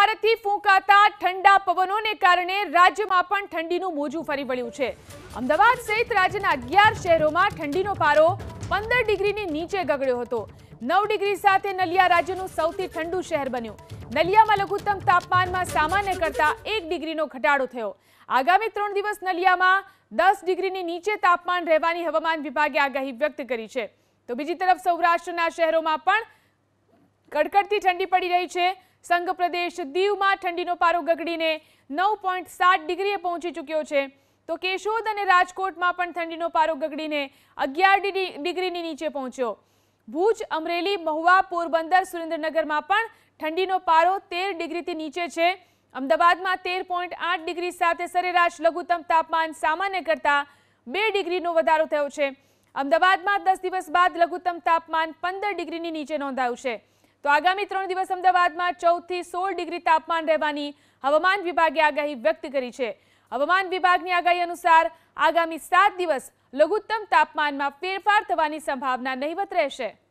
ભારતથી ફૂંકાતા ઠંડા પવનોને કારણે રાજ્યમાં પણ ઠંડીનું મોજું ફરી વળ્યું છે। અમદાવાદ સહિત રાજ્યના 11 શહેરોમાં ઠંડીનો પારો 15 ડિગ્રીની નીચે ગગડ્યો હતો। 9 ડિગ્રી સાથે નલિયા રાજ્યનું સૌથી ઠંડુ શહેર બન્યું। નલિયામાં લઘુત્તમ તાપમાનમાં સામાન્ય કરતા 1 ડિગ્રીનો ઘટાડો થયો। આગામી 3 દિવસ નલિયામાં 10 ડિગ્રીની નીચે તાપમાન રહેવાની હવામાન વિભાગે આગાહી વ્યક્ત કરી છે। તો બીજી તરફ સૌરાષ્ટ્રના શહેરોમાં પણ કડકડતી ઠંડી પડી રહી છે। સંઘ પ્રદેશ દીવમાં ઠંડીનો પારો ગગડીને 9.7 ડિગ્રીએ પહોંચી ચૂક્યો છે। તો કેશોદ અને રાજકોટમાં પણ ઠંડીનો પારો ગગડીને 11 ડિગ્રીની નીચે પહોંચ્યો। ભુજ, અમરેલી, મહુવા, પોરબંદર, સુરેન્દ્રનગરમાં પણ ઠંડીનો પારો 13 ડિગ્રીથી નીચે છે। અમદાવાદમાં 13.8 ડિગ્રી સાથે સરેરાશ લઘુત્તમ તાપમાન સામાન્ય કરતા 2 ડિગ્રીનો વધારો થયો છે। અમદાવાદમાં 10 દિવસ બાદ લઘુત્તમ તાપમાન 15 ડિગ્રીની નીચે નોંધાયું છે। તો આગામી 3 દિવસ અમદાવાદમાં 14 થી 16 ડિગ્રી તાપમાન રહેવાની હવામાન વિભાગે આગાહી વ્યક્ત કરી છે। હવામાન વિભાગની આગાહી અનુસાર આગામી 7 દિવસ લઘુત્તમ તાપમાનમાં ફેરફાર થવાની સંભાવના નહિવત રહેશે।